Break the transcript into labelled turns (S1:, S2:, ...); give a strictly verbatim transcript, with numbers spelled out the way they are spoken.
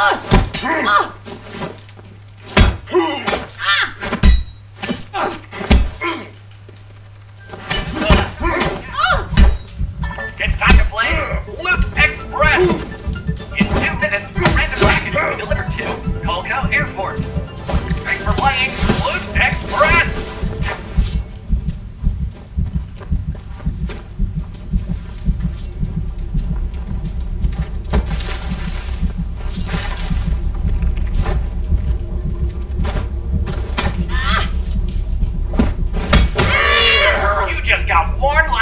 S1: It's time to play Loot Express! In two minutes, a random package will be delivered to Culling Airport. Thanks for playing Loot Express! You just got warned like